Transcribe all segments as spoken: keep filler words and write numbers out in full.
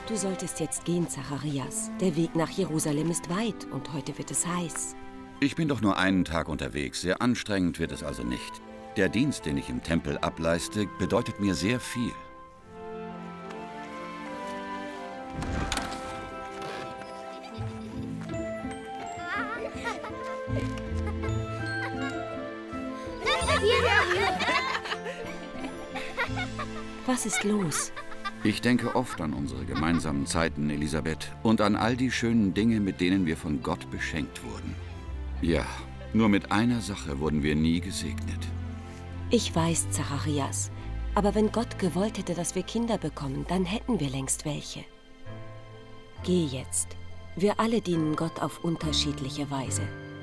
Du solltest jetzt gehen, Zacharias. Der Weg nach Jerusalem ist weit und heute wird es heiß. Ich bin doch nur einen Tag unterwegs. Sehr anstrengend wird es also nicht. Der Dienst, den ich im Tempel ableiste, bedeutet mir sehr viel. Was ist los? Ich denke oft an unsere gemeinsamen Zeiten, Elisabeth, und an all die schönen Dinge, mit denen wir von Gott beschenkt wurden. Ja, nur mit einer Sache wurden wir nie gesegnet. Ich weiß, Zacharias, aber wenn Gott gewollt hätte, dass wir Kinder bekommen, dann hätten wir längst welche. Geh jetzt. Wir alle dienen Gott auf unterschiedliche Weise.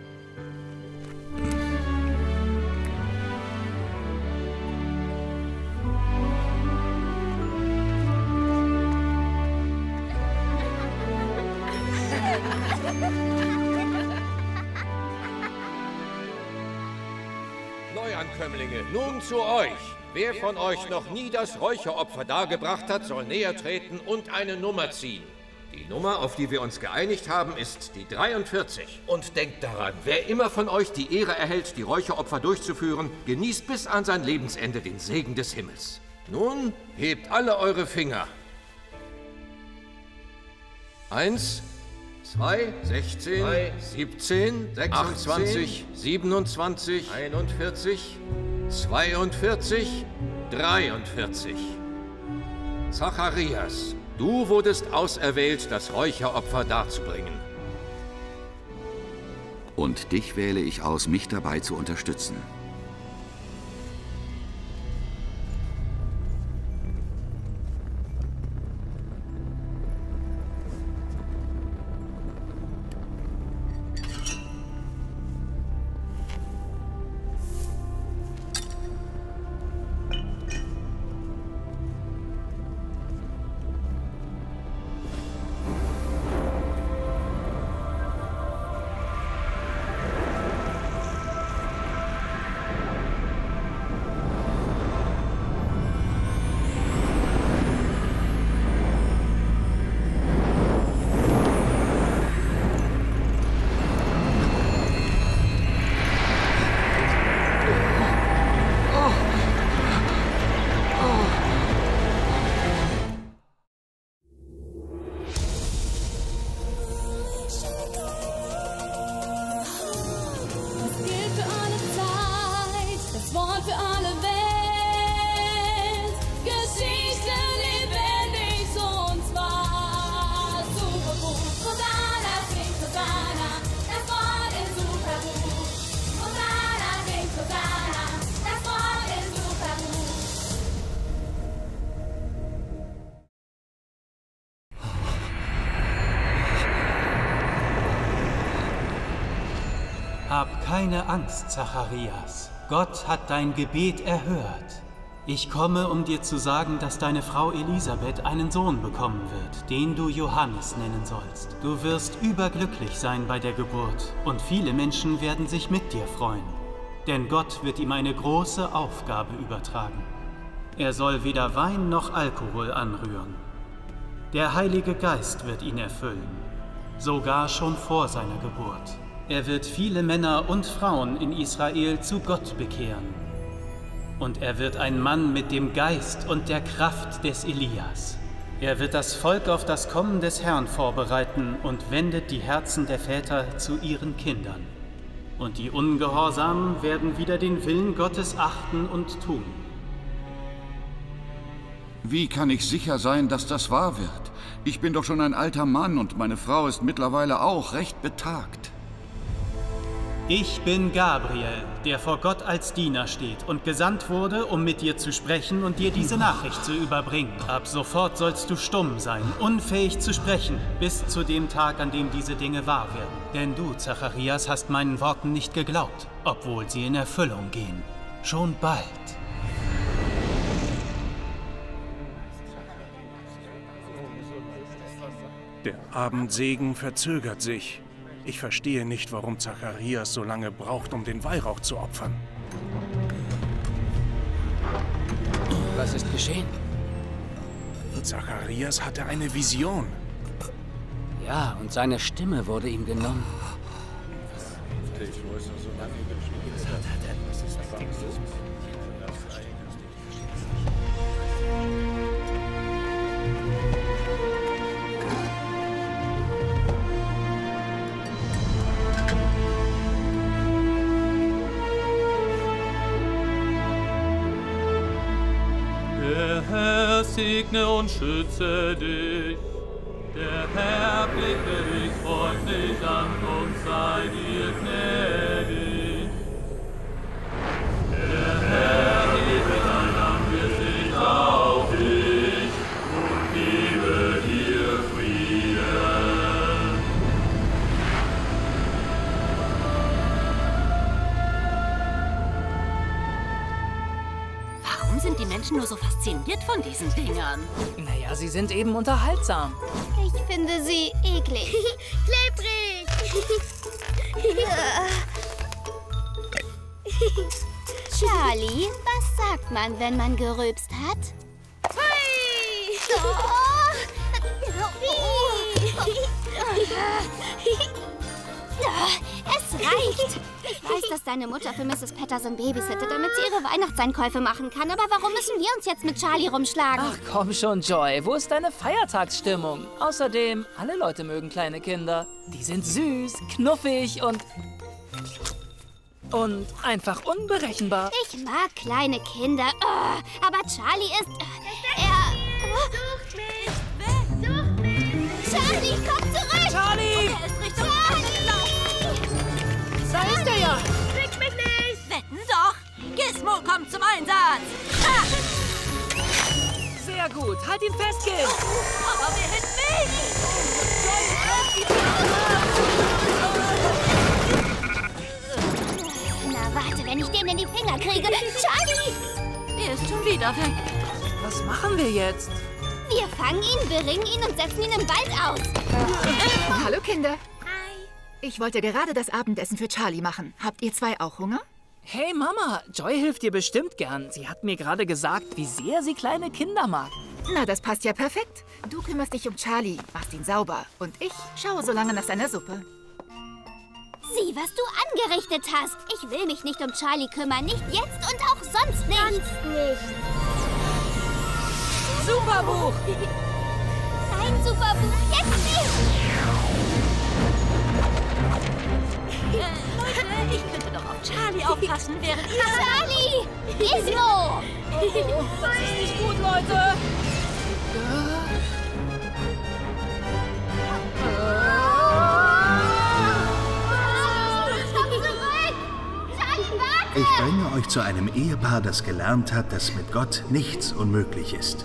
Neuankömmlinge, nun zu euch. Wer von euch noch nie das Räucheropfer dargebracht hat, soll näher treten und eine Nummer ziehen. Die Nummer, auf die wir uns geeinigt haben, ist die dreiundvierzig. Und denkt daran, wer immer von euch die Ehre erhält, die Räucheropfer durchzuführen, genießt bis an sein Lebensende den Segen des Himmels. Nun hebt alle eure Finger. Eins, zwei, sechzehn, drei, siebzehn, sechsundzwanzig, siebenundzwanzig, einundvierzig, zweiundvierzig, dreiundvierzig. Zacharias, du wurdest auserwählt, das Räucheropfer darzubringen. Und dich wähle ich aus, mich dabei zu unterstützen. Hab keine Angst, Zacharias. Gott hat dein Gebet erhört. Ich komme, um dir zu sagen, dass deine Frau Elisabeth einen Sohn bekommen wird, den du Johannes nennen sollst. Du wirst überglücklich sein bei der Geburt und viele Menschen werden sich mit dir freuen. Denn Gott wird ihm eine große Aufgabe übertragen. Er soll weder Wein noch Alkohol anrühren. Der Heilige Geist wird ihn erfüllen, sogar schon vor seiner Geburt. Er wird viele Männer und Frauen in Israel zu Gott bekehren. Und er wird ein Mann mit dem Geist und der Kraft des Elias. Er wird das Volk auf das Kommen des Herrn vorbereiten und wendet die Herzen der Väter zu ihren Kindern. Und die Ungehorsamen werden wieder den Willen Gottes achten und tun. Wie kann ich sicher sein, dass das wahr wird? Ich bin doch schon ein alter Mann und meine Frau ist mittlerweile auch recht betagt. Ich bin Gabriel, der vor Gott als Diener steht und gesandt wurde, um mit dir zu sprechen und dir diese Nachricht zu überbringen. Ab sofort sollst du stumm sein, unfähig zu sprechen, bis zu dem Tag, an dem diese Dinge wahr werden. Denn du, Zacharias, hast meinen Worten nicht geglaubt, obwohl sie in Erfüllung gehen. Schon bald. Der Abendsegen verzögert sich. Ich verstehe nicht, warum Zacharias so lange braucht, um den Weihrauch zu opfern. Was ist geschehen? Zacharias hatte eine Vision. Ja, und seine Stimme wurde ihm genommen. Der Herr segne und schütze dich. Der Herr blicke dich freundlich an und sei dir gnädig. Der Herr hebe sein Angesicht auf dich und gebe dir Frieden. Warum sind die Menschen nur so fasziniert von diesen Dingern? Naja, sie sind eben unterhaltsam. Ich finde sie eklig. Klebrig! Charlie, was sagt man, wenn man gerülpst hat? Hui! Es reicht. Ich weiß, dass deine Mutter für Misses Patterson babysittet, damit sie ihre Weihnachtseinkäufe machen kann. Aber warum müssen wir uns jetzt mit Charlie rumschlagen? Ach komm schon, Joy. Wo ist deine Feiertagsstimmung? Außerdem, alle Leute mögen kleine Kinder. Die sind süß, knuffig und... und einfach unberechenbar. Ich mag kleine Kinder. Oh, aber Charlie ist... Äh, er... Sucht mich! Wer sucht mich? Charlie, komm zurück! Charlie! Er ist Richtung Da ist er ja! Kriegt mich nicht! Wetten doch! Gizmo kommt zum Einsatz! Ah! Sehr gut. Halt ihn fest, Gil! Aber wer hit mich? Na, warte, wenn ich dem in die Finger kriege. Charlie! Er ist schon wieder weg. Was machen wir jetzt? Wir fangen ihn, beringen ihn und setzen ihn im Wald aus. Hallo, Kinder. Ich wollte gerade das Abendessen für Charlie machen. Habt ihr zwei auch Hunger? Hey Mama, Joy hilft dir bestimmt gern. Sie hat mir gerade gesagt, wie sehr sie kleine Kinder mag. Na, das passt ja perfekt. Du kümmerst dich um Charlie, machst ihn sauber. Und ich schaue so lange nach seiner Suppe. Sieh, was du angerichtet hast. Ich will mich nicht um Charlie kümmern. Nicht jetzt und auch sonst nicht. Sonst nicht. Superbuch! Nein, Superbuch, jetzt nicht! Äh, Leute, ich könnte doch auf Charlie aufpassen, während ihr... Charlie! Gizmo! Oh, das ist nicht gut, Leute! Komm zurück! Charlie, warte! Ich bringe euch zu einem Ehepaar, das gelernt hat, dass mit Gott nichts unmöglich ist.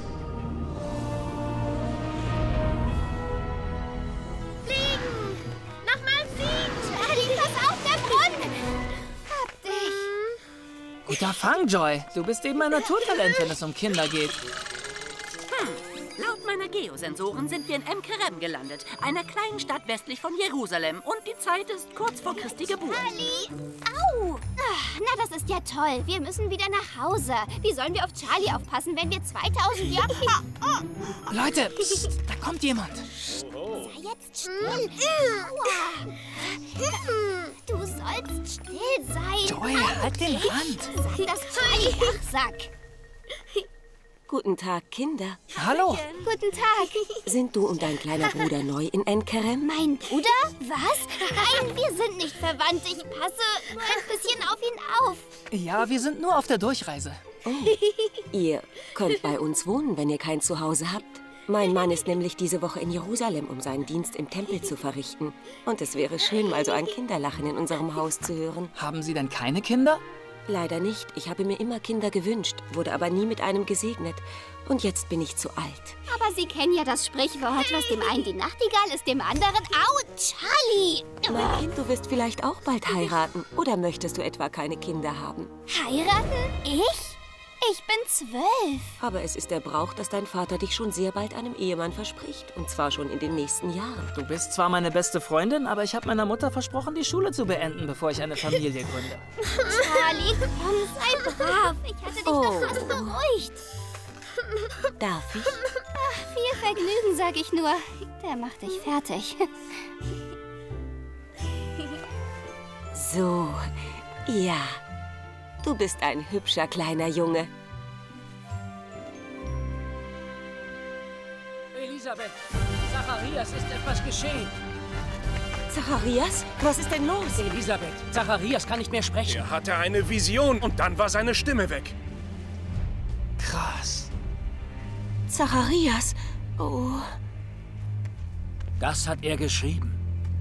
Guter Fang, Joy. Du bist eben ein Naturtalent, wenn es um Kinder geht. Hm. Laut meiner Geosensoren sind wir in Em-Kerem gelandet, einer kleinen Stadt westlich von Jerusalem. Und die Zeit ist kurz vor Christi Geburt. Charlie! Au! Ach, na, das ist ja toll. Wir müssen wieder nach Hause. Wie sollen wir auf Charlie aufpassen, wenn wir zweitausend Jahre... Leute, psst, da kommt jemand. Sei jetzt still. Aua. Du sollst still sein. Joy, halt den Rand. Sag das Charlie Sack. Guten Tag, Kinder. Hallo. Guten Tag. Sind du und dein kleiner Bruder neu in Em-Kerem? Mein Bruder? Was? Nein, wir sind nicht verwandt. Ich passe nur ein bisschen auf ihn auf. Ja, wir sind nur auf der Durchreise. Oh. Ihr könnt bei uns wohnen, wenn ihr kein Zuhause habt. Mein Mann ist nämlich diese Woche in Jerusalem, um seinen Dienst im Tempel zu verrichten. Und es wäre schön, mal so ein Kinderlachen in unserem Haus zu hören. Haben Sie denn keine Kinder? Leider nicht. Ich habe mir immer Kinder gewünscht, wurde aber nie mit einem gesegnet. Und jetzt bin ich zu alt. Aber Sie kennen ja das Sprichwort, was dem einen die Nachtigall ist, dem anderen... Au, Charlie! Mein Kind, du wirst vielleicht auch bald heiraten. Oder möchtest du etwa keine Kinder haben? Heiraten? Ich? Ich bin zwölf. Aber es ist der Brauch, dass dein Vater dich schon sehr bald einem Ehemann verspricht. Und zwar schon in den nächsten Jahren. Du bist zwar meine beste Freundin, aber ich habe meiner Mutter versprochen, die Schule zu beenden, bevor ich eine Familie gründe. Charlie, komm, sei brav. Ich hatte dich Oh. doch fast beruhigt. Darf ich? Ach, Vergnügen, sag ich nur. Der macht dich fertig. So, ja. Du bist ein hübscher kleiner Junge. Elisabeth, Zacharias, ist etwas geschehen. Zacharias? Was ist denn los? Elisabeth, Zacharias kann nicht mehr sprechen. Er hatte eine Vision und dann war seine Stimme weg. Krass. Zacharias? Oh. Das hat er geschrieben.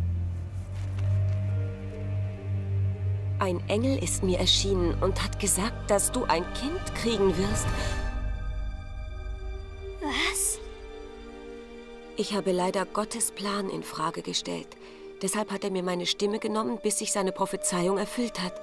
Ein Engel ist mir erschienen und hat gesagt, dass du ein Kind kriegen wirst. Was? Ich habe leider Gottes Plan in Frage gestellt. Deshalb hat er mir meine Stimme genommen, bis sich seine Prophezeiung erfüllt hat.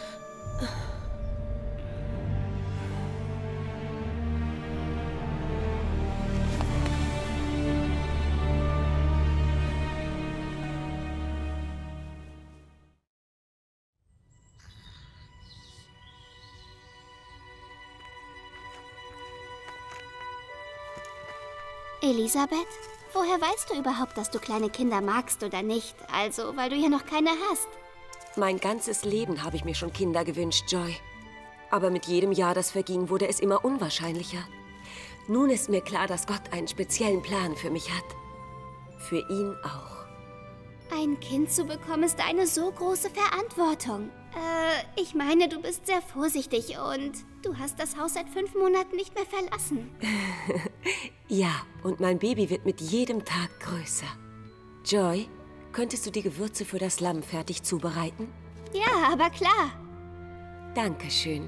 Elisabeth? Woher weißt du überhaupt, dass du kleine Kinder magst oder nicht? Also, weil du ja noch keine hast. Mein ganzes Leben habe ich mir schon Kinder gewünscht, Joy. Aber mit jedem Jahr, das verging, wurde es immer unwahrscheinlicher. Nun ist mir klar, dass Gott einen speziellen Plan für mich hat. Für ihn auch. Ein Kind zu bekommen, ist eine so große Verantwortung. Äh, ich meine, du bist sehr vorsichtig und du hast das Haus seit fünf Monaten nicht mehr verlassen. Ja, und mein Baby wird mit jedem Tag größer. Joy, könntest du die Gewürze für das Lamm fertig zubereiten? Ja, aber klar. Dankeschön.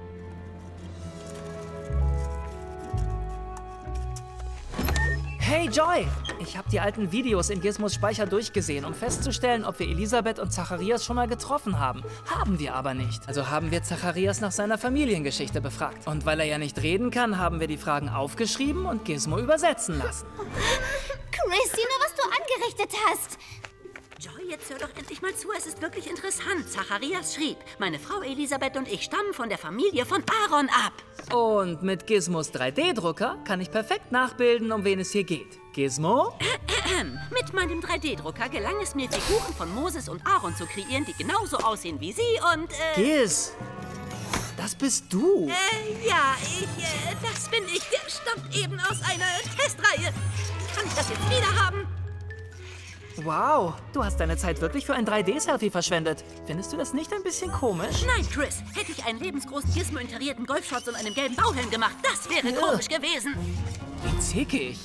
Hey Joy, ich habe die alten Videos in Gizmos Speicher durchgesehen, um festzustellen, ob wir Elisabeth und Zacharias schon mal getroffen haben. Haben wir aber nicht. Also haben wir Zacharias nach seiner Familiengeschichte befragt. Und weil er ja nicht reden kann, haben wir die Fragen aufgeschrieben und Gizmo übersetzen lassen. Christina, was du angerichtet hast! Joy, jetzt hör doch endlich mal zu, es ist wirklich interessant. Zacharias schrieb, meine Frau Elisabeth und ich stammen von der Familie von Aaron ab. Und mit Gizmos drei D Drucker kann ich perfekt nachbilden, um wen es hier geht. Gizmo? Mit meinem drei D Drucker gelang es mir, Figuren von Moses und Aaron zu kreieren, die genauso aussehen wie sie und, äh... Giz, das bist du. Äh, ja, ich, äh, das bin ich. Der stammt eben aus einer Testreihe. Kann ich das jetzt wieder haben? Wow, du hast deine Zeit wirklich für ein drei D Selfie verschwendet. Findest du das nicht ein bisschen komisch? Nein, Chris. Hätte ich einen lebensgroßen Gizmo-interierten Golfshorts und einem gelben Bauhelm gemacht, das wäre komisch gewesen. Wie zickig.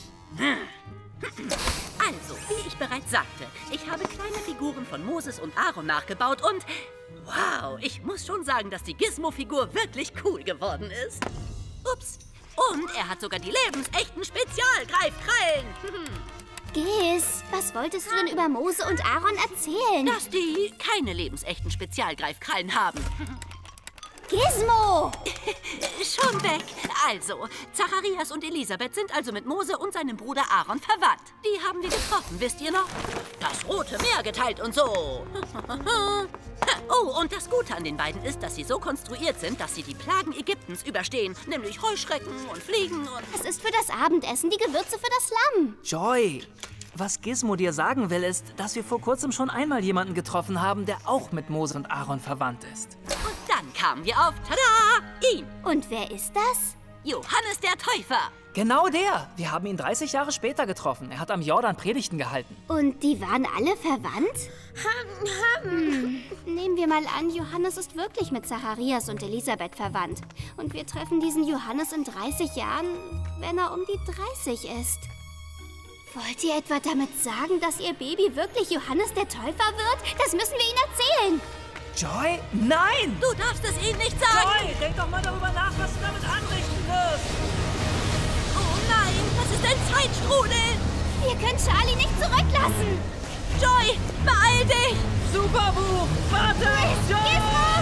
Also, wie ich bereits sagte, ich habe kleine Figuren von Moses und Aaron nachgebaut und... Wow, ich muss schon sagen, dass die Gizmo-Figur wirklich cool geworden ist. Ups. Und er hat sogar die lebensechten Spezialgreifkrallen. Giz, was wolltest du denn über Mose und Aaron erzählen? Dass die keine lebensechten Spezialgreifkrallen haben. Gizmo! Schon weg. Also, Zacharias und Elisabeth sind also mit Mose und seinem Bruder Aaron verwandt. Die haben wir getroffen, wisst ihr noch? Das Rote Meer geteilt und so. Oh, und das Gute an den beiden ist, dass sie so konstruiert sind, dass sie die Plagen Ägyptens überstehen. Nämlich Heuschrecken und Fliegen und... Es ist für das Abendessen die Gewürze für das Lamm. Joy, was Gizmo dir sagen will, ist, dass wir vor kurzem schon einmal jemanden getroffen haben, der auch mit Mose und Aaron verwandt ist. Und dann kamen wir auf, tada, ihn. Und wer ist das? Johannes der Täufer. Genau der. Wir haben ihn dreißig Jahre später getroffen. Er hat am Jordan Predigten gehalten. Und die waren alle verwandt? Hm. Nehmen wir mal an, Johannes ist wirklich mit Zacharias und Elisabeth verwandt. Und wir treffen diesen Johannes in dreißig Jahren, wenn er um die dreißig ist. Wollt ihr etwa damit sagen, dass ihr Baby wirklich Johannes der Täufer wird? Das müssen wir ihm erzählen. Joy, nein! Du darfst es ihm nicht sagen! Joy, denk doch mal darüber nach, was du damit anrichten wirst! Oh nein, das ist ein Zeitstrudel! Wir können Charlie nicht zurücklassen! Joy, beeil dich! Superbuch, warte! Joy!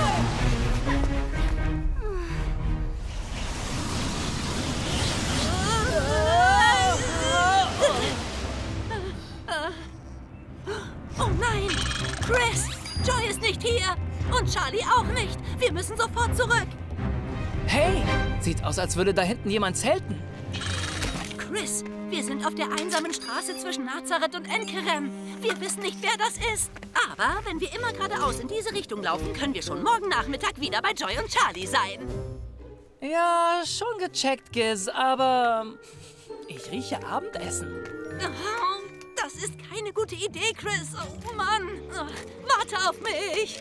Oh nein! Chris! Joy ist nicht hier! Und Charlie auch nicht! Wir müssen sofort zurück! Hey! Sieht aus, als würde da hinten jemand zelten. Chris, wir sind auf der einsamen Straße zwischen Nazareth und Enkerem. Wir wissen nicht, wer das ist. Aber wenn wir immer geradeaus in diese Richtung laufen, können wir schon morgen Nachmittag wieder bei Joy und Charlie sein. Ja, schon gecheckt, Giz, aber ich rieche Abendessen. Oh, das ist keine gute Idee, Chris. Oh Mann, oh, warte auf mich.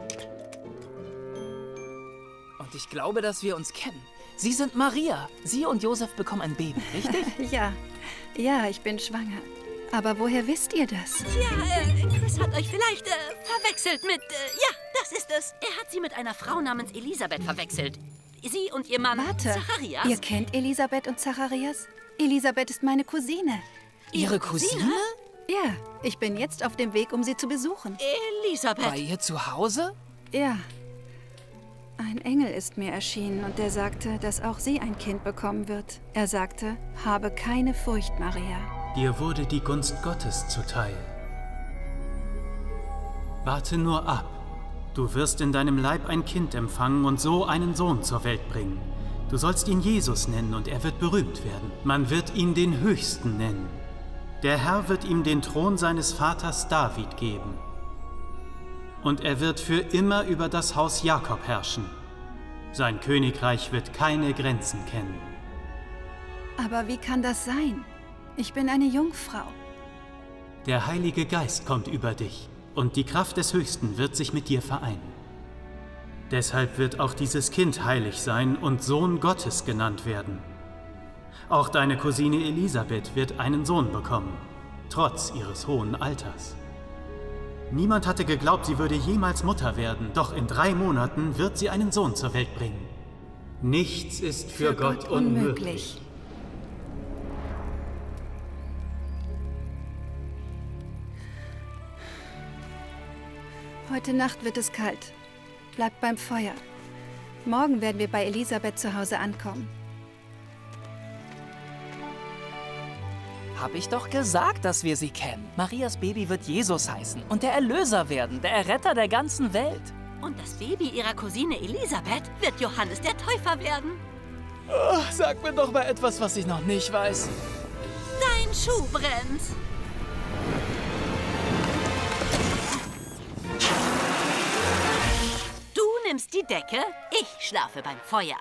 Und ich glaube, dass wir uns kennen. Sie sind Maria. Sie und Josef bekommen ein Baby, richtig? Ja, ja, ich bin schwanger. Aber woher wisst ihr das? Tja, äh, Chris hat euch vielleicht äh, verwechselt mit... Äh, ja, das ist es. Er hat sie mit einer Frau namens Elisabeth verwechselt. Sie und ihr Mann Warte, Zacharias. Ihr kennt Elisabeth und Zacharias? Elisabeth ist meine Cousine. Ihre Cousine? Ja, ich bin jetzt auf dem Weg, um sie zu besuchen. Elisabeth. Bei ihr zu Hause? Ja. Ein Engel ist mir erschienen und der sagte, dass auch sie ein Kind bekommen wird. Er sagte, habe keine Furcht, Maria. Dir wurde die Gunst Gottes zuteil. Warte nur ab. Du wirst in deinem Leib ein Kind empfangen und so einen Sohn zur Welt bringen. Du sollst ihn Jesus nennen und er wird berühmt werden. Man wird ihn den Höchsten nennen. Der Herr wird ihm den Thron seines Vaters David geben. Und er wird für immer über das Haus Jakob herrschen. Sein Königreich wird keine Grenzen kennen. Aber wie kann das sein? Ich bin eine Jungfrau. Der Heilige Geist kommt über dich und die Kraft des Höchsten wird sich mit dir vereinen. Deshalb wird auch dieses Kind heilig sein und Sohn Gottes genannt werden. Auch deine Cousine Elisabeth wird einen Sohn bekommen, trotz ihres hohen Alters. Niemand hatte geglaubt, sie würde jemals Mutter werden, doch in drei Monaten wird sie einen Sohn zur Welt bringen. Nichts ist für, für Gott, Gott unmöglich. Heute Nacht wird es kalt. Bleibt beim Feuer. Morgen werden wir bei Elisabeth zu Hause ankommen. Hab ich doch gesagt, dass wir sie kennen. Marias Baby wird Jesus heißen und der Erlöser werden, der Erretter der ganzen Welt. Und das Baby ihrer Cousine Elisabeth wird Johannes der Täufer werden. Oh, sag mir doch mal etwas, was ich noch nicht weiß. Dein Schuh brennt. Du nimmst die Decke, ich schlafe beim Feuer.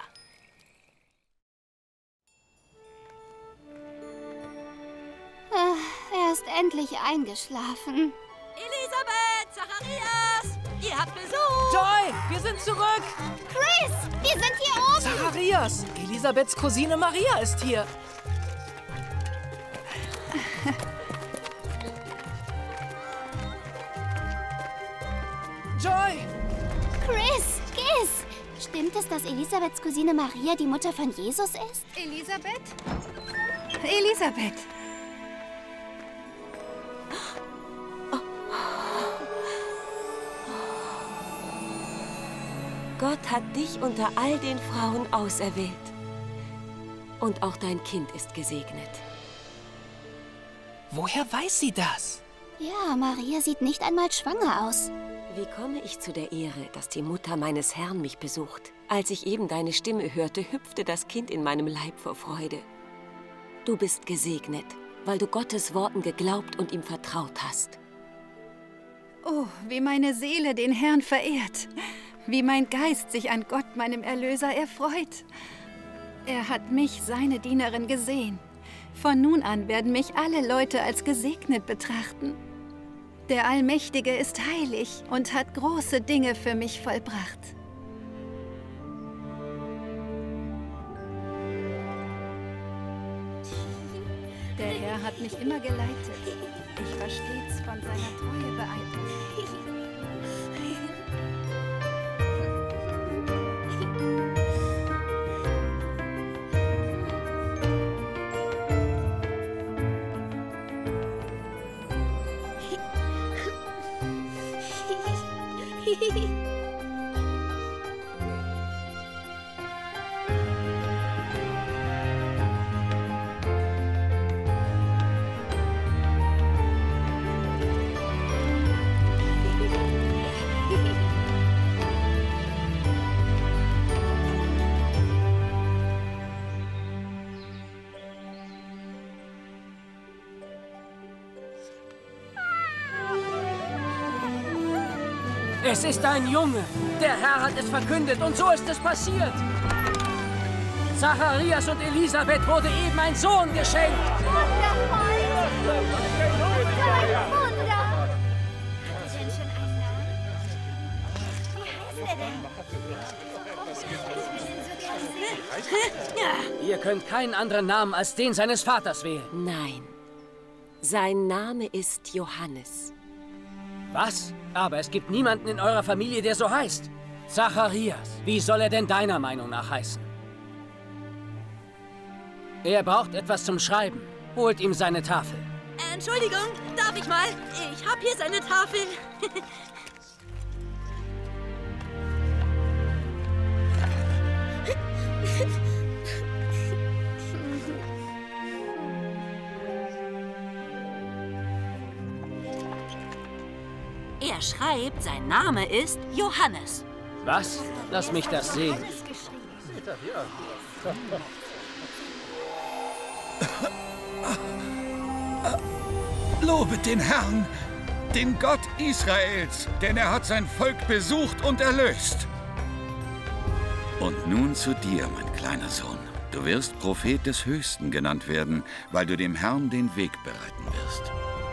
Er ist endlich eingeschlafen. Elisabeth, Zacharias, ihr habt Besuch. Joy, wir sind zurück. Chris, wir sind hier oben. Zacharias, Elisabeths Cousine Maria ist hier. Joy. Chris, Giz, stimmt es, dass Elisabeths Cousine Maria die Mutter von Jesus ist? Elisabeth? Elisabeth! Gott hat dich unter all den Frauen auserwählt. Und auch dein Kind ist gesegnet. Woher weiß sie das? Ja, Maria sieht nicht einmal schwanger aus. Wie komme ich zu der Ehre, dass die Mutter meines Herrn mich besucht? Als ich eben deine Stimme hörte, hüpfte das Kind in meinem Leib vor Freude. Du bist gesegnet, weil du Gottes Worten geglaubt und ihm vertraut hast. Oh, wie meine Seele den Herrn verehrt. Wie mein Geist sich an Gott, meinem Erlöser, erfreut. Er hat mich, seine Dienerin, gesehen. Von nun an werden mich alle Leute als gesegnet betrachten. Der Allmächtige ist heilig und hat große Dinge für mich vollbracht. Der Herr hat mich immer geleitet. Ich war stets von seiner Treue beeindruckt. Es ist ein Junge. Der Herr hat es verkündet und so ist es passiert. Zacharias und Elisabeth wurde eben ein Sohn geschenkt. Ihr könnt keinen anderen Namen als den seines Vaters wählen. Nein. Sein Name ist Johannes. Was? Aber es gibt niemanden in eurer Familie, der so heißt. Zacharias, wie soll er denn deiner Meinung nach heißen? Er braucht etwas zum Schreiben. Holt ihm seine Tafel. Entschuldigung, darf ich mal? Ich hab hier seine Tafel. Er schreibt, sein Name ist Johannes. Was? Lass mich das sehen. Lobet den Herrn, den Gott Israels, denn er hat sein Volk besucht und erlöst. Und nun zu dir, mein kleiner Sohn. Du wirst Prophet des Höchsten genannt werden, weil du dem Herrn den Weg bereiten wirst.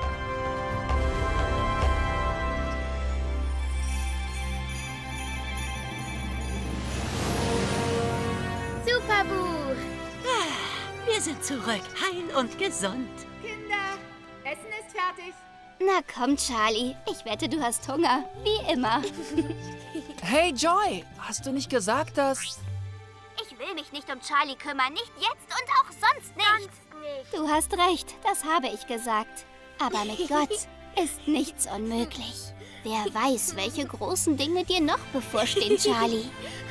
Superbuch! Ah, wir sind zurück, heil und gesund. Kinder, Essen ist fertig. Na komm, Charlie. Ich wette, du hast Hunger. Wie immer. Hey, Joy, hast du nicht gesagt, dass... Ich will mich nicht um Charlie kümmern. Nicht jetzt und auch sonst nicht. nicht. Du hast recht, das habe ich gesagt. Aber mit Gott ist nichts unmöglich. Wer weiß, welche großen Dinge dir noch bevorstehen, Charlie.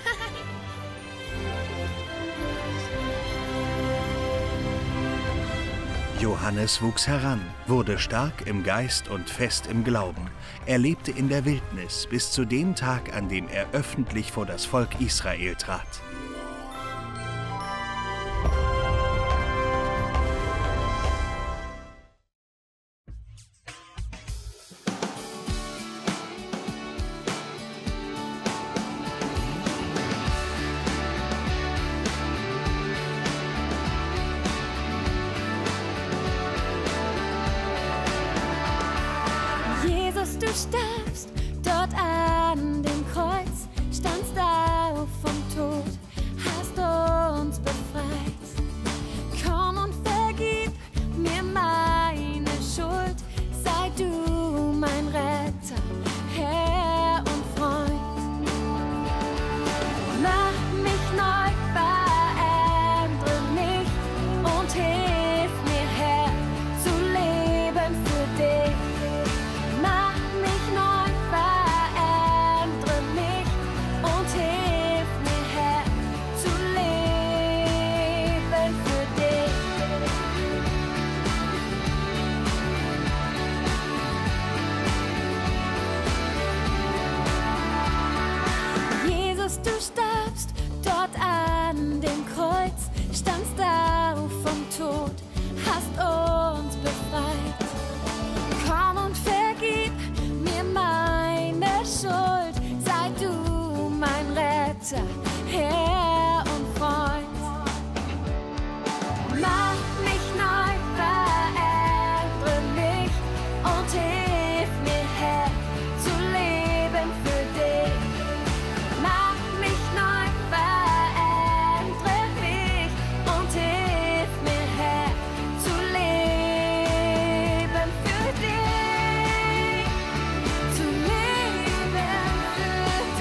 Johannes wuchs heran, wurde stark im Geist und fest im Glauben. Er lebte in der Wildnis bis zu dem Tag, an dem er öffentlich vor das Volk Israel trat. Du starbst dort an dem Kreuz, standst auf vom Tod, hast uns befreit. Komm und vergib mir meine Schuld, sei du mein Retter, Herr und Freund. Mach mich neu, verändere mich und hilf mir, Herr, zu leben für dich. Mach mich neu, verändere mich und hilf mir, Herr, zu leben für dich. Jesus, du starbst dort an dem Kreuz, standst auf vom Tod, hast uns befreit. Komm und vergib mir meine Schuld, sei du mein Retter, Herr und Freund. Mach mich neu, verändere mich und hilf mir, Herr, zu leben für dich. Mach mich neu, verändere mich und hilf mir, Herr, zu leben für dich. Zu leben für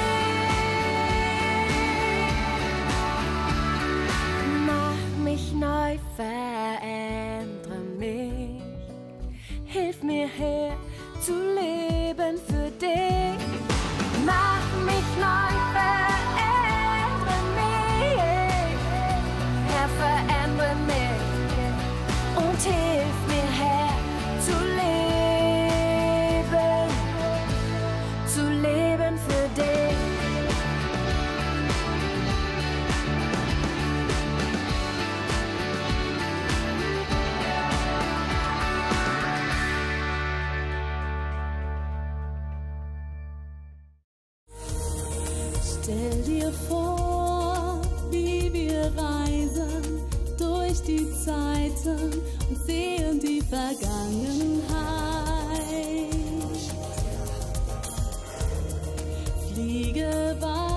dich. Mach mich neu, verändere mich. Hilf mir, Herr, zu leben für dich. Mach mich neu, verändere mich. Herr, verändere mich und hilf mir, Herr, zu leben, zu leben für dich. die Zeiten und sehen die Vergangenheit. Fliege weit